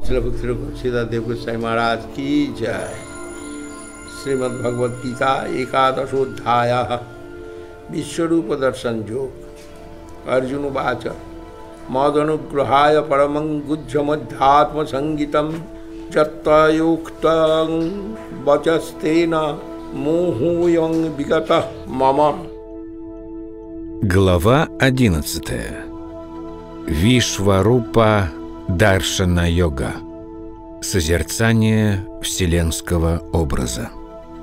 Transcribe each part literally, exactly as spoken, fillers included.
श्री भक्ति देव गोसाई महाराज की जय। श्रीमद् भगवद गीता एकादशोध्याय विश्वरूप दर्शन योग। अर्जुन उवाच मदनुग्रहाय परमं गुह्यमध्यात्म संगीतं यत्तयोक्तं वचस्तेन मोहोऽयं विगतः मम। Глава одиннадцатая. Вишварупа Даршана-йога. Созерцание вселенского образа.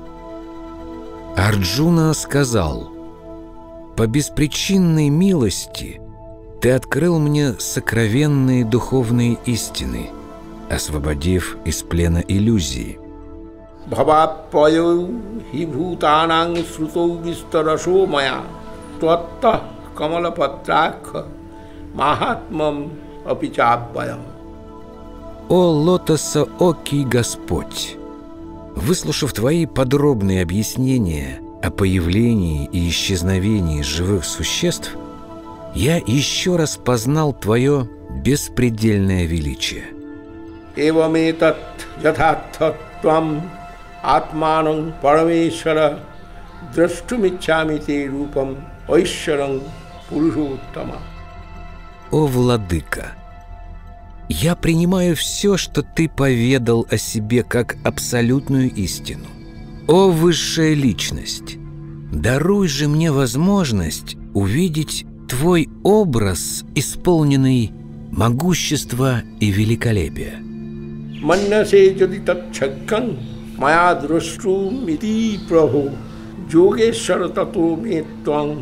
Арджуна сказал: «По беспричинной милости ты открыл мне сокровенные духовные истины, освободив из плена иллюзии. Бхаваппайо хи бхутананг сруто вистарашо мая тваттah камалапатракха махатмам апичаббаям». О лотосоокий Господь! Выслушав твои подробные объяснения о появлении и исчезновении живых существ, я еще раз познал твое беспредельное величие. Эваметат ятхаттвам атманам парамешвара драштумичами те рупам айшварам пурушоттама. О Владыка! Я принимаю все, что ты поведал о себе как абсолютную истину. О Высшая Личность! Даруй же мне возможность увидеть твой образ, исполненный могущества и великолепия. Маннасе джади татчаккан мая драштумити прабху йогешвара тато ме твам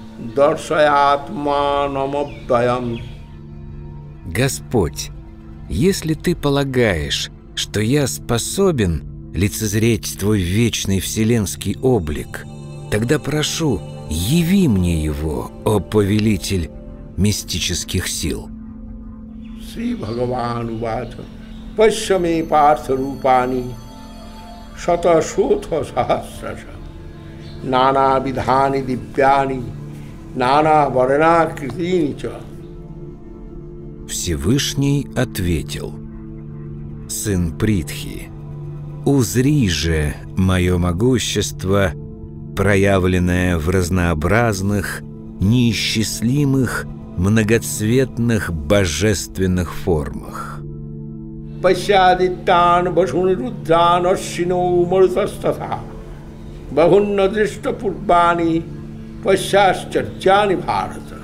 даршаятманамабдаям. Господь, если ты полагаешь, что я способен лицезреть твой вечный вселенский облик, тогда прошу, яви мне его, о повелитель мистических сил. Шри Бхагаван увача пашяме партha рупани шаташотха сахасраша нана видхани дивьяни нана варнакритини ча. Всевышний ответил: «Сын Притхи, узри же мое могущество, проявленное в разнообразных, неисчислимых, многоцветных божественных формах». Пашядиттан башунируддран ашино марутастатха бахунна дриштапурбани пашяшчарчани бхарата.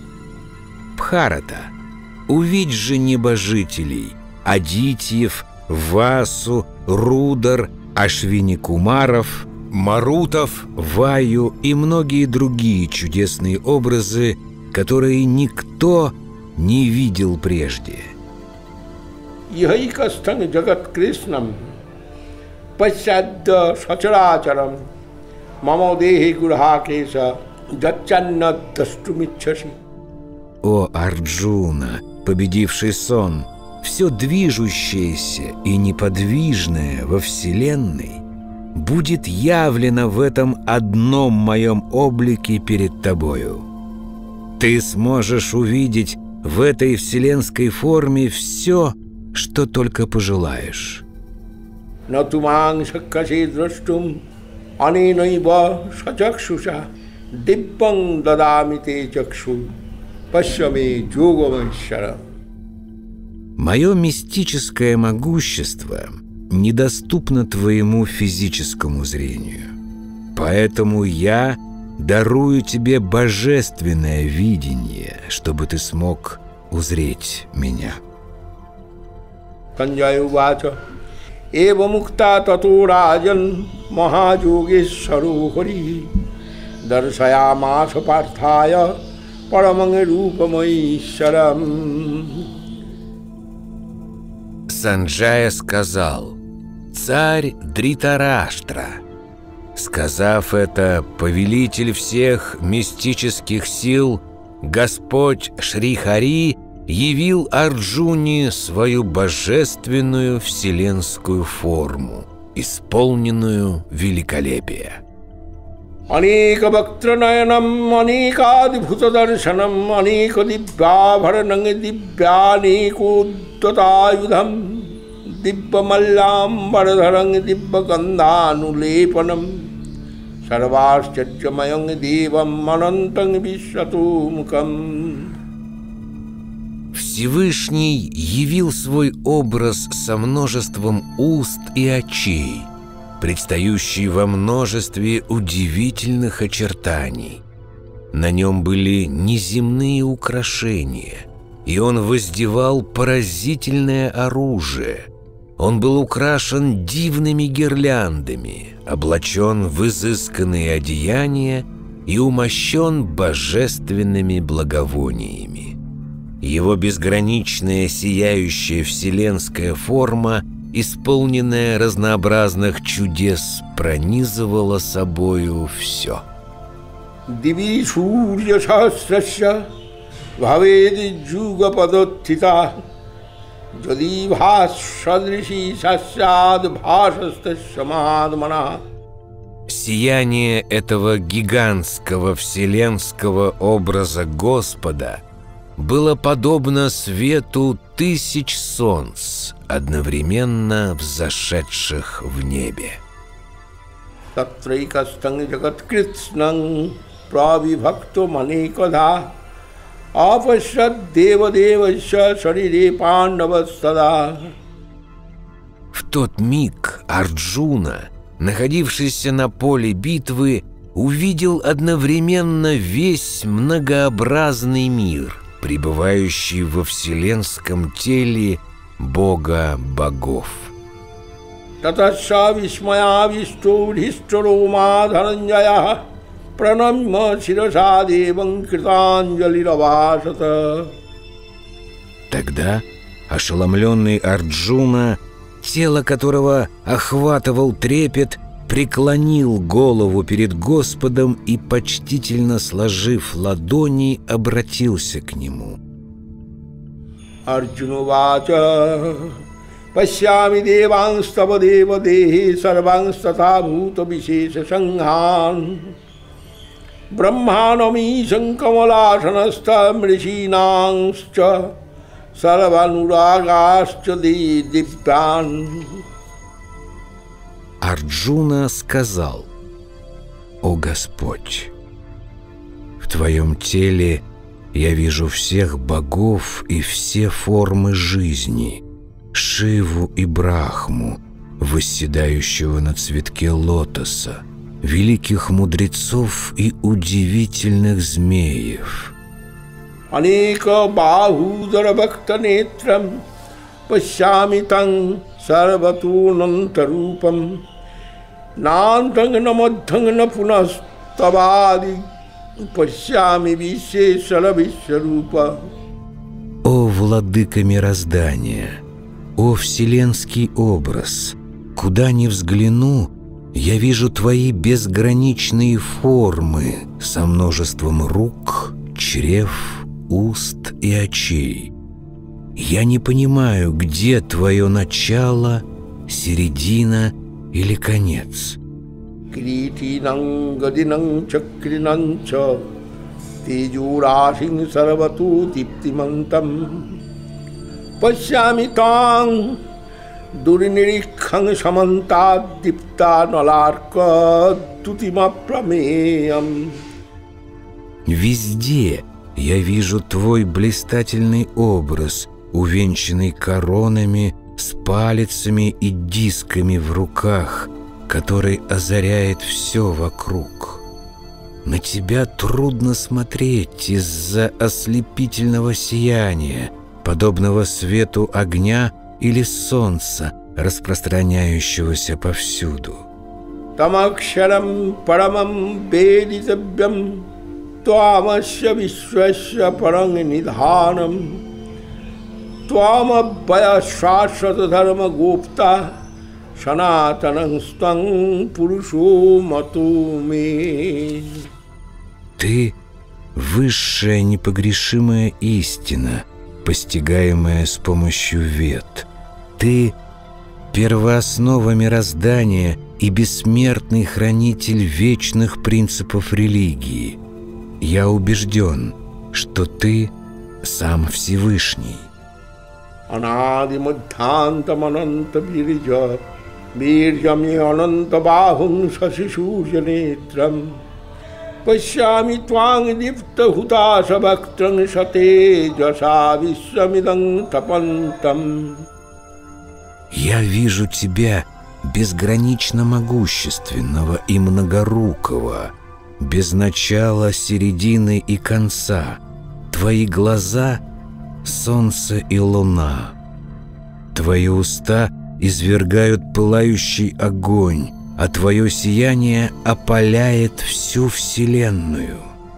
Бхарата, увидь же небожителей, Адитьев, Васу, Рудар, Ашвини-Кумаров, Марутов, Ваю и многие другие чудесные образы, которые никто не видел прежде. Ихайкастан джагат кришнам пашядда сачарачарам мамо дехи гурхакеса дачанна дастумиччаси. О Арджуна, победивший сон, все движущееся и неподвижное во Вселенной будет явлено в этом одном моем облике перед тобою. Ты сможешь увидеть в этой вселенской форме все, что только пожелаешь. Натуманг шаккасе драстум аненайва сачакшуша диббанг дадами те чакшу пашяме йогамайшварам. Мое мистическое могущество недоступно твоему физическому зрению. Поэтому я дарую тебе божественное видение, чтобы ты смог узреть меня. Санджая увача эва мукта тато раджан махайогешваро хари даршаямаса партхая параманг рупамайшварам. Санджая сказал: «Царь Дритараштра». Сказав это, повелитель всех мистических сил, Господь Шри-Хари, явил Арджуне свою божественную вселенскую форму, исполненную великолепия. Аника бхактранаянам аникадибхута даршанам аника дивьябхарананг дивьяникуддатаюдхам दिव्यमल्लाम्बरधरं दिव्यगन्धानुलेपनं सर्वाश्चर्यमयं देवम् अनन्तं विश्वतोमुखम्. Всевышний явил свой образ со множеством уст и очей, предстающий во множестве удивительных очертаний. На нем были неземные украшения, и он воздевал поразительное оружие. Он был украшен дивными гирляндами, облачен в изысканные одеяния и умощен божественными благовониями. Его безграничная сияющая вселенская форма, исполненная разнообразных чудес, пронизывала собою все. Диви сурья сахасрасya бхавед джугападоттита যদি ভাস সদৃশী сасяд бхашастасямадмана. Сияние этого гигантского вселенского образа Господа было подобно свету тысяч солнц, одновременно взошедших в небе. Татрайкастан джагат-критснан правибхакто манекада апашад дева-девасya шарире пандавастада. В тот миг Арджуна, находившийся на поле битвы, увидел одновременно весь многообразный мир, пребывающий во вселенском теле Бога богов. Таташа висмая висто вдхистрома дхананджая пранамма сираса девам кританджалиравасата. Тогда ошеломленный Арджуна, тело которого охватывал трепет, преклонил голову перед Господом и, почтительно сложив ладони, обратился к нему. Арджунувача пасями деванстава дева дехи сарванстата бхута вишеша сангхан брахманами санкамаласанаста мришинансча сарванурагасча дивян. Арджуна сказал: «О Господь, в Твоем теле я вижу всех богов и все формы жизни, Шиву и Брахму, восседающего на цветке лотоса, великих мудрецов и удивительных змеев». Анека бахудара бхактанетрам пасями тан сарватунантарупам нантанг намаддханг напунастабади пасями вишешара вишарупа. О владыка мироздания, о вселенский образ, куда ни взгляну, я вижу Твои безграничные формы со множеством рук, чрев, уст и очей. Я не понимаю, где Твое начало, середина или конец. Критинам гадинам чакринам ча тежурашин сарвату диптимантам пасями тан дуринирикхаң самантад дипта наларка тутима прамеям. Везде я вижу Твой блистательный образ, увенчанный коронами, с палицами и дисками в руках, который озаряет все вокруг. На Тебя трудно смотреть из-за ослепительного сияния, подобного свету огня или солнца, распространяющегося повсюду. Тамакшарам парамам ведитабьям твамасya вишвасya паранг нидханам твамабхая шашвата дхарма гупта санатанам стан пурушо матуме. Ты — высшая непогрешимая истина, постигаемая с помощью вед. Ты — первооснова мироздания и бессмертный хранитель вечных принципов религии. Я убежден, что Ты — сам Всевышний. अनादिमध्यान्तमनन्त बीर्ज बीर्यमे अनंत बाहुं शशिसूर्यनेत्रम् पश्यामि त्वां दीप्तहुताशवक्त्रं सतेजसा विश्वमिदं तपन्तम्. Я вижу тебя безгранично могущественного и многорукого, без начала, середины и конца. Твои глаза — солнце и луна. Твои уста извергают пылающий огонь, а твое сияние опаляет всю вселенную.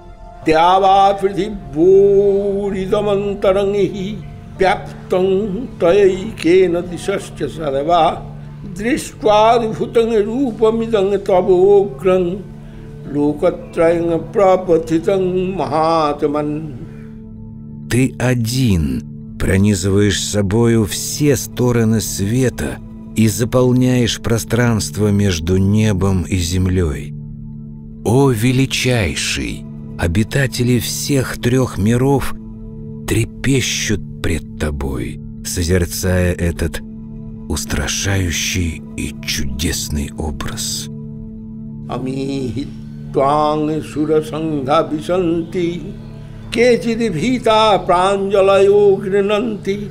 Ты один пронизываешь собою все стороны света и заполняешь пространство между небом и землей. О величайший! Обитатели всех трех миров трепещут пред тобой, созерцая этот устрашающий и чудесный образ. Ами тванг сурасангха висанти кечид бхита пранжалаyo гринанти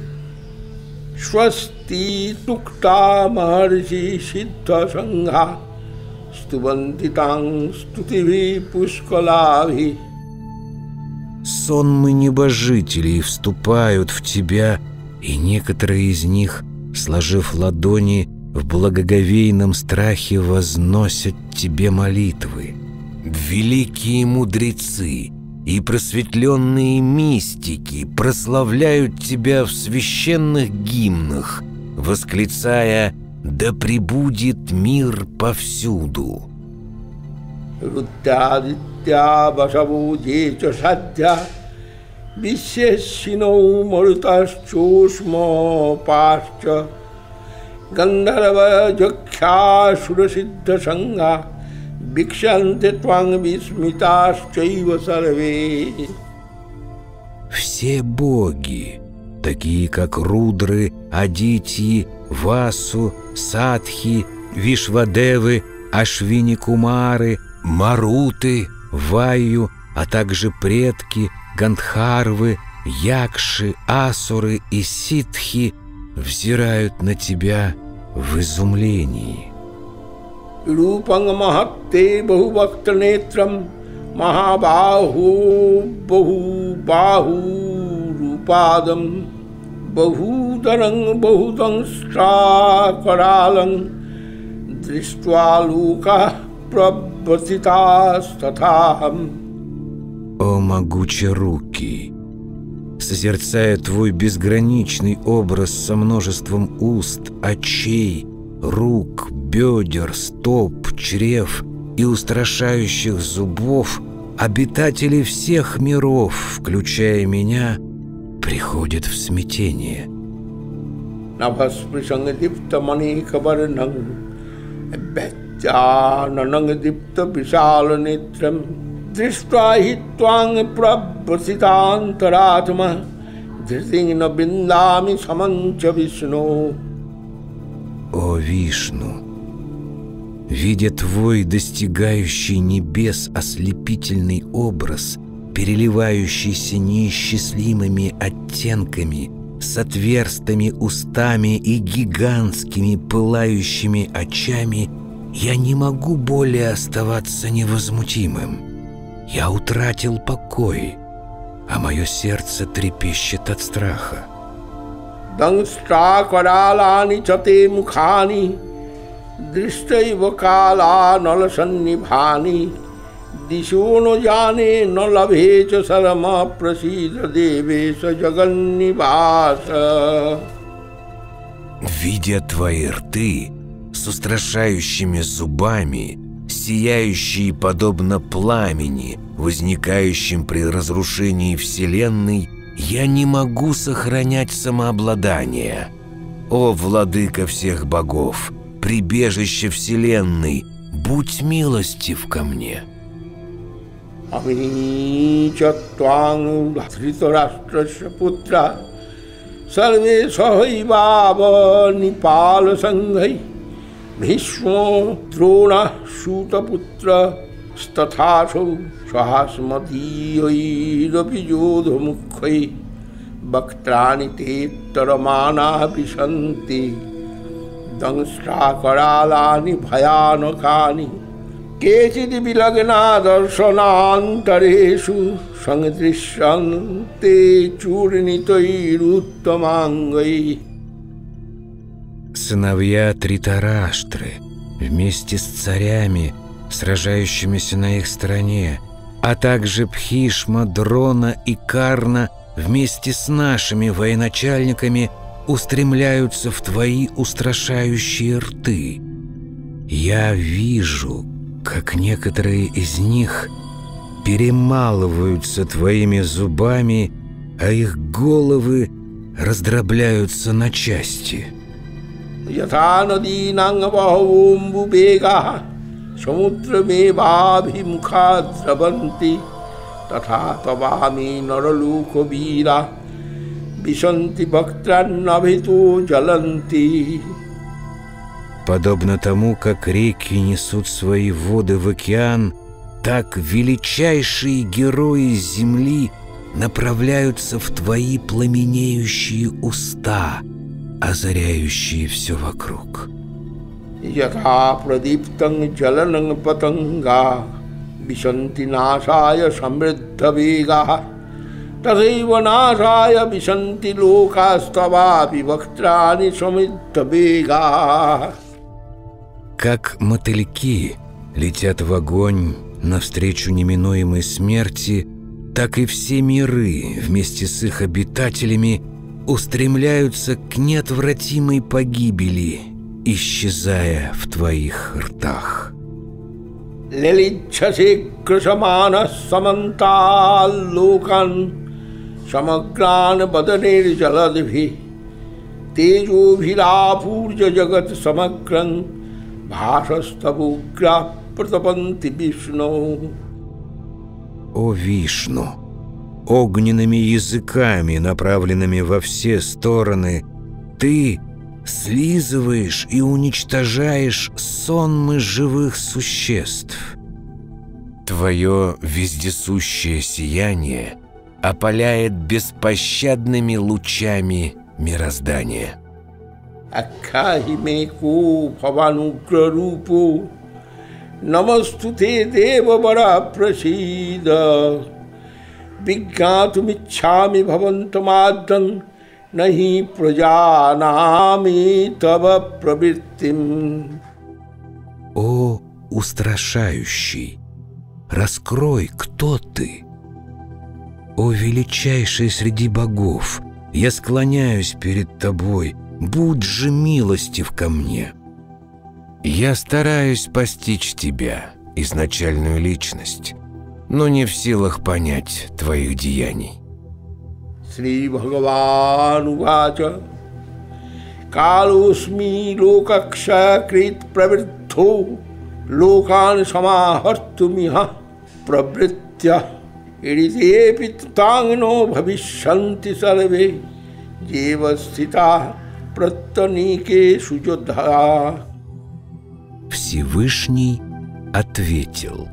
свасти тукта махарши сиддха сангха стуванти танг стутиви пускалави. Сонмы небожителей вступают в тебя, и некоторые из них, сложив ладони, в благоговейном страхе возносят тебе молитвы. Великие мудрецы и просветленные мистики прославляют тебя в священных гимнах, восклицая: «Да пребудет мир повсюду». Gandharva Jaksha Surasiddha Sangha Bhikshante Tvang Vismitas Chaiva Sarve. Все боги, такие как Рудры, Адитьи, Васу, Садхи, Вишвадевы, Ашвини-Кумары, Маруты, Ваю, а также предки, Гандхарвы, Якши, Асуры и Ситхи взирают на тебя в изумлении. Рупанг махатте бахувакта нетрам махабаху бахубаху рупадам бахударанг бахудангстракараланг дриштва лука прабхатитастатхам. О могучерукий! Созерцая твой безграничный образ со множеством уст, очей, рук, бедер, стоп, чрев и устрашающих зубов, обитатели всех миров, включая меня, приходят в смятение. Дриштвахи тванг прабхаситантаратма дритингна биндами саманча Вишну. О Вишну! Видя твой достигающий небес ослепительный образ, переливающийся неисчислимыми оттенками, с отверстыми устами и гигантскими пылающими очами, я не могу более оставаться невозмутимым. Я утратил покой, а мое сердце трепещет от страха. Дангстракаралани чате мухани дриштайва кала наласаннибхани дишуно джане налабхеча сарама прасида девеса джаганнибаса. Видя твои рты с устрашающими зубами, сияющие подобно пламени, возникающим при разрушении Вселенной, я не могу сохранять самообладание. О, владыка всех богов, прибежище Вселенной, будь милостив ко мне. सर्वे सहैवाव निपाल संघै भीष्मो द्रोणः सूतपुत्रस्तथासौ सहास्मदीयैरपि योधमुख्यै वक्त्राणि ते तरमाना विशन्ति दंष्ट्राकरालानि भयानकानि केचिद् विलग्ना दर्शनान्तरेषु संदृश्यन्ते चूर्णितैरुत्तमाङ्गैः. Сыновья Тритараштры вместе с царями, сражающимися на их стороне, а также Бхишма, Дрона и Карна вместе с нашими военачальниками устремляются в твои устрашающие рты. Я вижу, как некоторые из них перемалываются твоими зубами, а их головы раздробляются на части. यथा नदीनां बहवोऽम्बुवेगाः समुद्रमेवाभिमुखा द्रवन्ति तथा तवामि नरलोकवीरा विशन्ति वक्त्रान्नभितो ज्वलन्ति. Подобно тому, как реки несут свои воды в океан, так величайшие герои земли направляются в твои пламенеющие уста, озаряющие все вокруг. यथा प्रदीप्तं ज्वलनं पतंगा विशन्ति नाशाय समृद्धवेगाः तथैव नाशाय विशन्ति लोकास्तवापि वक्त्राणि समृद्धवेगाः. Как мотыльки летят в огонь навстречу неминуемой смерти, так и все миры вместе с их обитателями устремляются к неотвратимой погибели, исчезая в твоих ртах. леличसे कृशमानः समन्ताल्लोकान् समग्रान् वदनेर्जलद्भिः तेजोभिरापूर्य जगत् समग्रं भासस्तवोग्राः प्रतपन्ति विष्णो. О Вишну! Огненными языками, направленными во все стороны, ты слизываешь и уничтожаешь сонмы живых существ. Твое вездесущее сияние опаляет беспощадными лучами мироздания. Акхаи ко бхавануграрупо намастуте девавара прасида विज्ञातुमिच्छामि भवन्तमाद्यं नहि प्रजानामि तव प्रवृत्तिं. О устрашающий, раскрой, кто ты. О величайший среди богов, я склоняюсь перед тобой, будь же милостив ко мне. Я стараюсь постичь тебя, изначальную личность, но не в силах понять твоих деяний. Шри Бхагаван увача Калосми локакшакрит правритто локан самахартумиха правритья иритепи тангно бхавишанти сарве девастита праттанике сujodha. Всевышний ответил: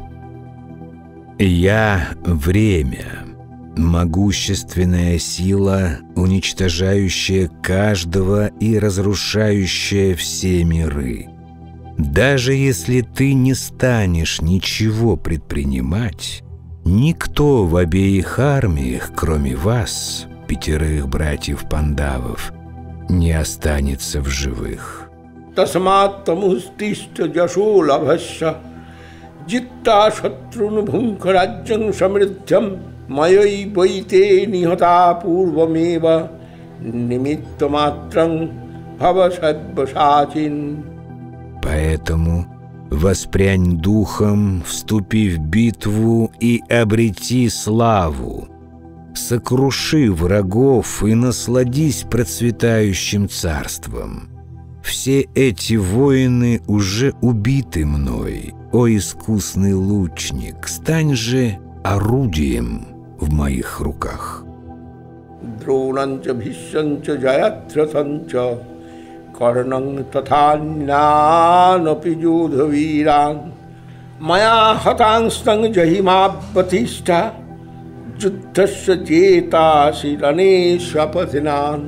«Я — время, могущественная сила, уничтожающая каждого и разрушающая все миры. Даже если ты не станешь ничего предпринимать, никто в обеих армиях, кроме вас, пятерых братьев Пандавов, не останется в живых». Тасмат тамустишта джашо лабхасса Jitta shatrun bhunkarajjang samriddhyam mayai vaite nihata purvameva nimittamatrang bhavasabhasachin. Поэтому воспрянь духом, вступи в битву и обрети славу. Сокруши врагов и насладись процветающим царством. Все эти воины уже убиты мной, о искусный лучник, стань же орудием в моих руках. द्रोणं च भीष्मं च जयद्रथं च कर्णं तथान्यानपि योधवीरान् मया हतांस्तं जहिमावतिष्ठा युद्धस्य चेतासि रणेष्वपथिनान्।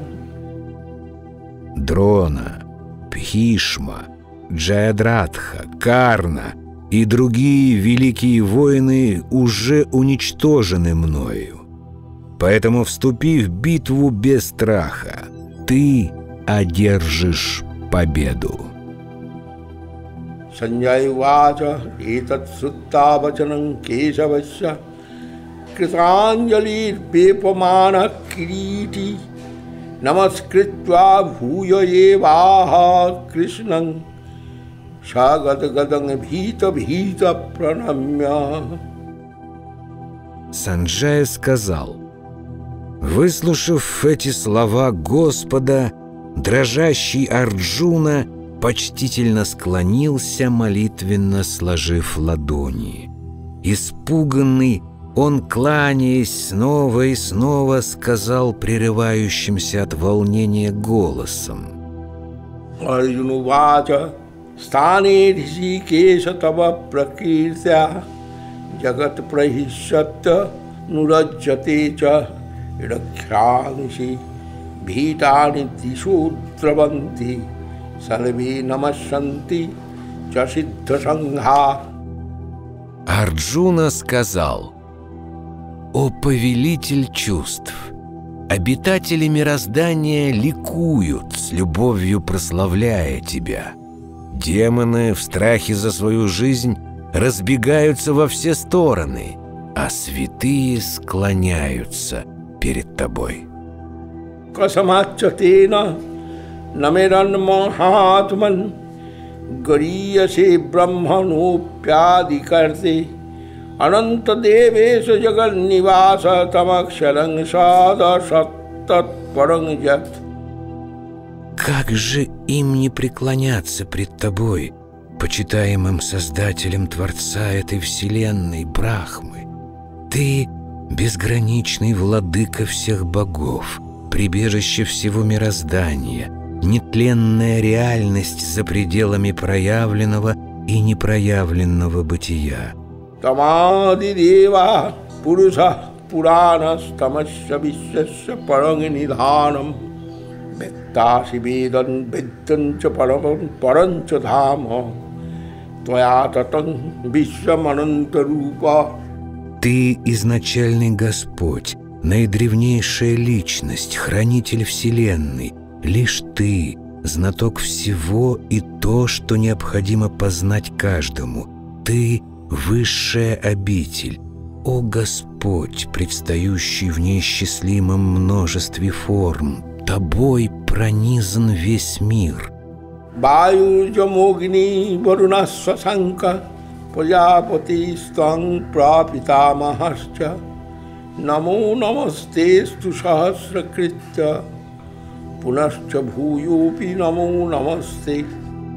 Дрона, Бхишма, Джаядратха, Карна и другие великие воины уже уничтожены мною. Поэтому вступи в битву без страха. Ты одержишь победу. Саньяй вача этат сутта вачанам Кешавасya कृतांजलि वेपमान किरीटी नमस्कृत्वा भूय एवाह कृष्णं सगद्गदं भीत भीत प्रणम्य। Санджая сказал: выслушав эти слова Господа, дрожащий Арджуна почтительно склонился, молитвенно сложив ладони. Испуганный, он, кланяясь, снова и снова сказал прерывающимся от волнения голосом: Арджунувача стане ऋषिकेश तव प्रकीर्त्या जगत् प्रहिष्यत्य नुरज्यते च रक्षांसि भीतानि दिशो द्रवन्ति सर्वे नमस्सन्ति च सिद्धसंघा। Арджуна сказал: «О повелитель чувств! Обитатели мироздания ликуют, с любовью прославляя тебя. Демоны в страхе за свою жизнь разбегаются во все стороны, а святые склоняются перед тобой». Касамачатена намеран махатман гариясе брахманопяди карте अनंत देवेश जगन्निवास तमक्षरं सदसत्तत्परं यत्। Как же им не преклоняться пред тобой, почитаемым Создателем Творца этой вселенной Брахмы? Ты — безграничный владыка всех богов, прибежище всего мироздания, нетленная реальность за пределами проявленного и непроявленного бытия. Тамадидева Пуруша Пуранастамасya Вишвасya Парам Нидханам Ведтаси Ведан Ведданча Парам Паранча Дхама Твая Татам Вишваманантарупа. Ты изначальный Господь, наидревнейшая личность, хранитель вселенной. Лишь ты знаток всего и то, что необходимо познать каждому. Ты — высшая обитель, о Господь, предстающий в неисчислимом множестве форм, тобой пронизан весь мир. Ваю джамогни варунасва санка прajapati стан прапитамахасча намо намастесту сахасракритя пунасча бхуйопи намо намасте.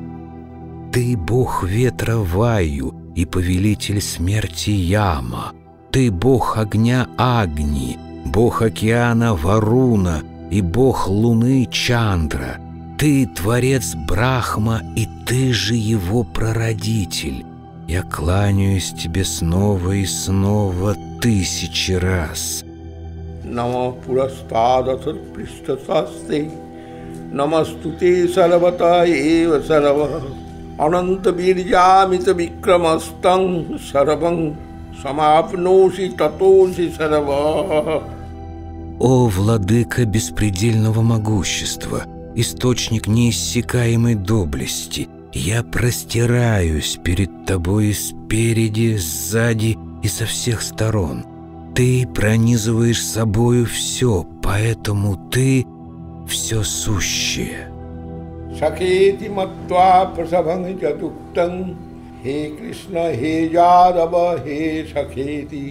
Ты бог ветра Ваю и повелитель смерти Яма. Ты бог огня Агни, бог океана Варуна и бог луны Чандра. Ты творец Брахма, и ты же его прародитель. Я кланяюсь тебе снова и снова тысячи раз. Нама пурастадасар пристасасте, намастуте сарвата эва сарва. Ананта бирджамита викрамастан сарвам самапноси татоси сарва. О, владыка беспредельного могущества, источник неиссякаемой доблести, я простираюсь перед тобой спереди, сзади и со всех сторон. Ты пронизываешь собою все, поэтому ты все сущее. Сакети маттва прасаванг ядуктан, хе Кришна, хе Ядава, хе Сакети,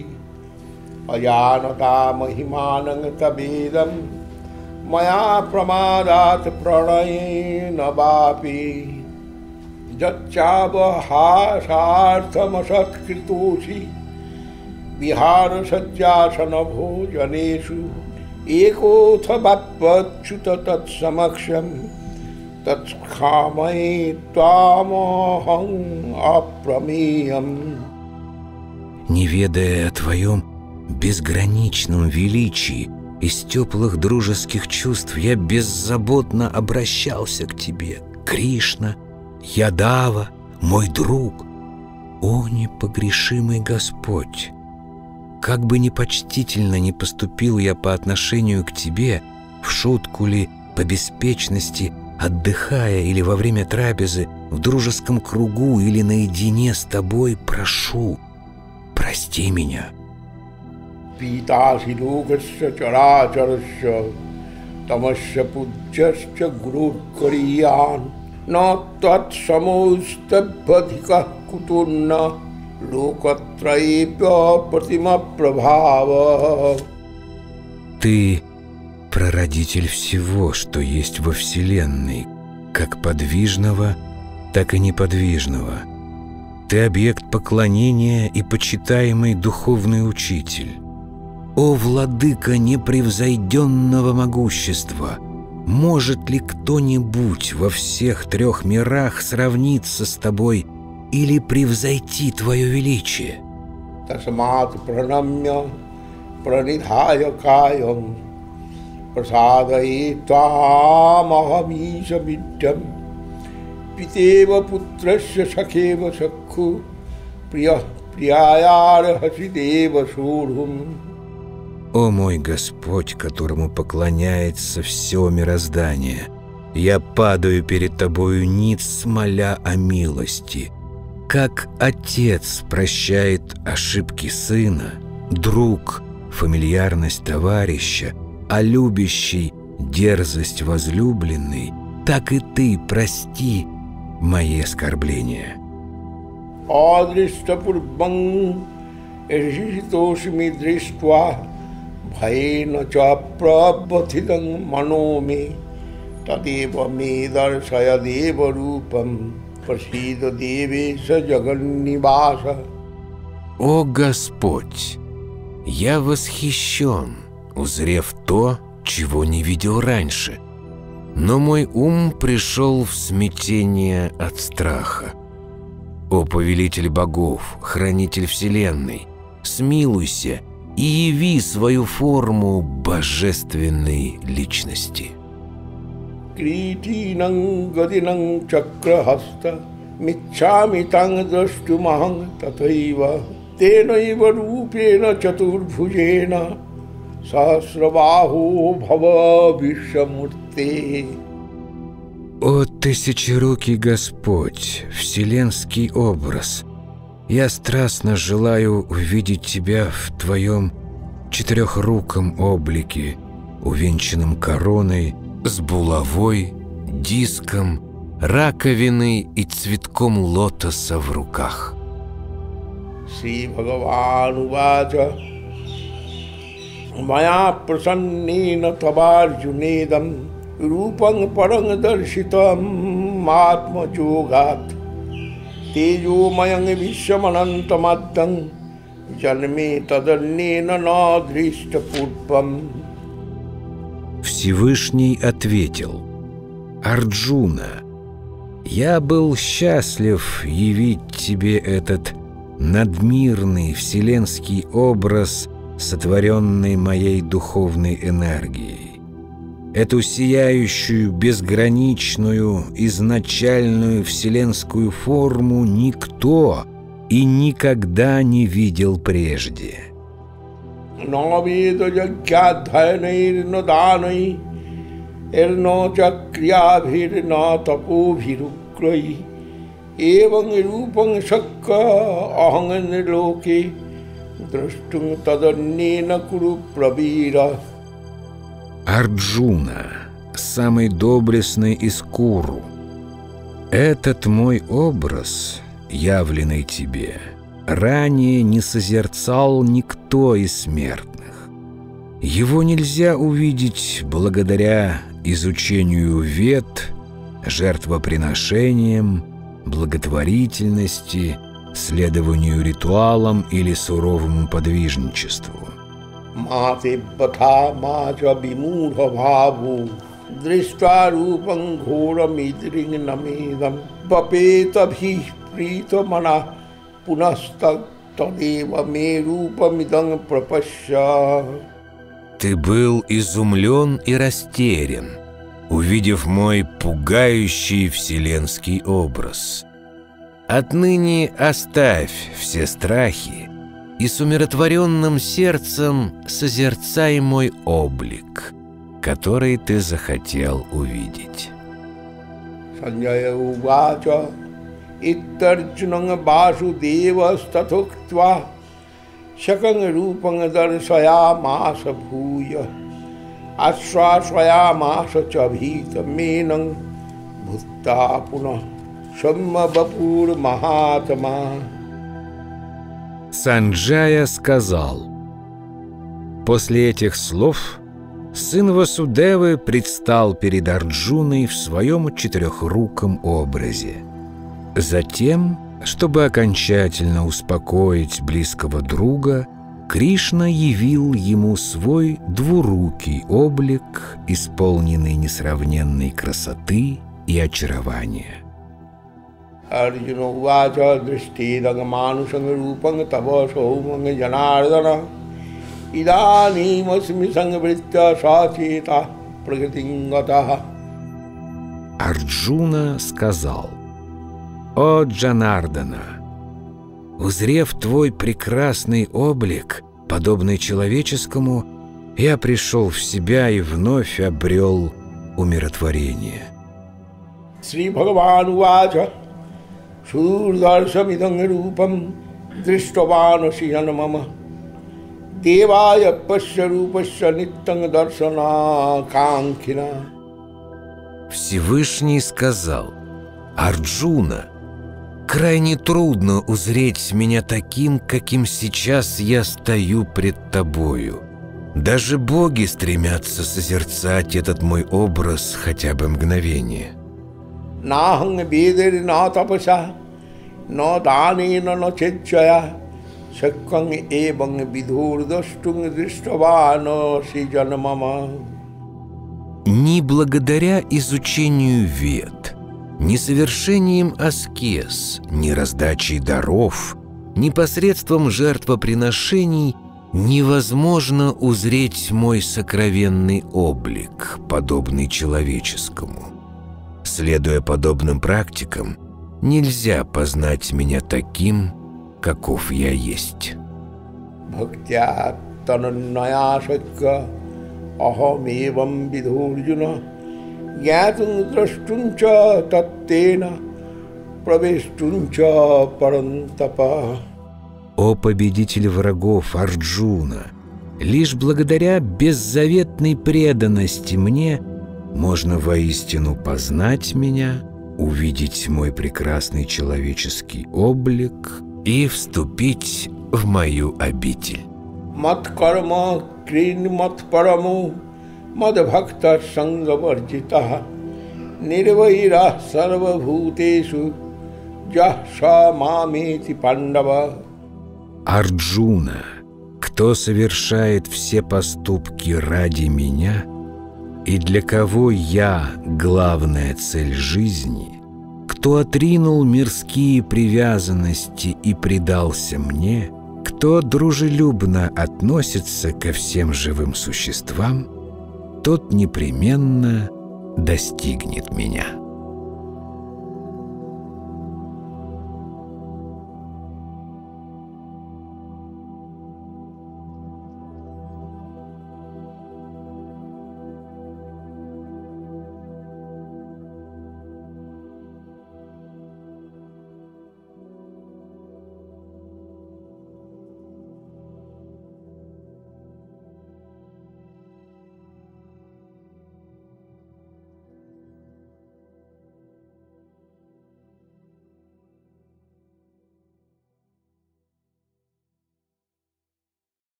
аяната махимананг табедам, мая прамадат пранайена вапи, जच्चाव हासार्थमसत्कृतोषि विहार सज्जासन भोजनेषु Ekotha bhapachyuta tat samaksham tat khamai tamaham apramiyam. Не ведая о твоем безграничном величии, из теплых дружеских чувств я беззаботно обращался к тебе, Кришна, Ядава, мой друг. О, непогрешимый Господь! Как бы непочтительно ни поступил я по отношению к тебе, в шутку ли, по беспечности, отдыхая или во время трапезы, в дружеском кругу или наедине с тобой, прошу, прости меня. Питаси локасya чарачарасya тамасya пуджасya гурур кариян на тат самостаббадхика кутунна локатрайпя пратима прабхава. Ты прародитель всего, что есть во Вселенной, как подвижного, так и неподвижного. Ты объект поклонения и почитаемый духовный учитель. О, владыка непревзойденного могущества! Может ли кто-нибудь во всех трех мирах сравниться с тобой или превзойти твое величие? Тасмат пранамья пранидхая каям прасадаи твамахамиша видям питева путрасya сакева сакху прия прияяр хасидева сурхум. О мой Господь, которому поклоняется все мироздание, я падаю перед Тобою ниц, моля о милости. Как отец прощает ошибки сына, друг — фамильярность товарища, а любящий — дерзость возлюбленной, так и Ты прости мои оскорбления. Адриштапурбан эршитошми дриштва бхайна чапраббатидам маноми тадева медаршая дева рупам прасида девеша джаганниваса. О Господь! Я восхищен, узрев то, чего не видел раньше, но мой ум пришел в смятение от страха. О повелитель богов, хранитель вселенной, смилуйся и яви свою форму божественной личности. Критинам гадинам чакрахаста миччами танг драштумахам татайва тенайва рупена чатурбхужена сахасрабахо бхава вишамурте. О тысячерукий Господь, вселенский образ! Я страстно желаю увидеть Тебя в Твоем четырехруком облике, увенчанном короной, с булавой, диском, раковиной и цветком лотоса в руках. Шри Бхагаван увача мая прасаннена табарджунедам рупам парам даршитам атма йогат тежомаям вишаманантамаддам жанме таданнена надриштапурпам. Всевышний ответил: Арджуна, я был счастлив явить тебе этот надмирный вселенский образ, сотворенный моей духовной энергией. Эту сияющую, безграничную, изначальную вселенскую форму никто и никогда не видел прежде. Наведа ягьядхайнайр на данай эрно чакрьябхир на таповирукрай эван рупан шакка аханган локе драштум таданнена куру прабира. Арджуна, самый доблестный из Куру, этот мой образ, явленный тебе, ранее не созерцал никто из смертных. Его нельзя увидеть благодаря изучению вед, жертвоприношениям, благотворительности, следованию ритуалам или суровому подвижничеству. माते पथा माच विमूढ़ भावु दृष्ट्वा रूपं घोरमिद्रिं नमेदं बपेत भी प्रीत मना पुनस्तदेव मे रूपमिदं प्रपश्य. Ты был изумлен и растерян, увидев мой пугающий вселенский образ. Отныне оставь все страхи и с умиротворенным сердцем созерцай мой облик, который ты захотел увидеть. Санджая увача иттарджунанга васудевастатуктва шаканга рупанга даршаямаса бхуя ашвашваямаса чабхита менанг бхутта пуна шаммабапур махатма. Санджая сказал. После этих слов сын Васудевы предстал перед Арджуной в своем четырехруком образе. Затем, чтобы окончательно успокоить близкого друга, Кришна явил ему свой двурукий облик, исполненный несравненной красоты и очарования. Арджуна увача дриштидага манусанга рупанга таба соуманга жанардана иданимасми сангавриття сачета прагатингатаха. Арджуна сказал: «О Джанардана, узрев твой прекрасный облик, подобный человеческому, я пришел в себя и вновь обрел умиротворение». Шри Бхагаван увача Шурдаршамидам рупам дриштванаши янамама девая пашя рупашя ниттанг даршана канхина. Всевышний сказал: «Арджуна, крайне трудно узреть меня таким, каким сейчас я стою пред тобою. Даже боги стремятся созерцать этот мой образ хотя бы мгновение». Наханг бедери на тапаса, но данина но чечая, шакканг эбанг бидхурдаштунг дриштвано сиджанамама. Ни благодаря изучению Вед, ни совершением аскез, ни раздачей даров, ни посредством жертвоприношений невозможно узреть мой сокровенный облик, подобный человеческому. Следуя подобным практикам, нельзя познать меня таким, каков я есть. Бхактя тананная шакка ахамевам видурджуна гятун драштунча таттена правештунча парантапа. О победитель врагов Арджуна, лишь благодаря беззаветной преданности мне можно воистину познать меня, увидеть мой прекрасный человеческий облик и вступить в мою обитель. Мат карма крин мат параму мад бхакта сангаварджита нирвайра сарвабхутешу джаша мамети пандава. Арджуна, кто совершает все поступки ради меня, и для кого я — главная цель жизни, кто отринул мирские привязанности и предался мне, кто дружелюбно относится ко всем живым существам, тот непременно достигнет меня.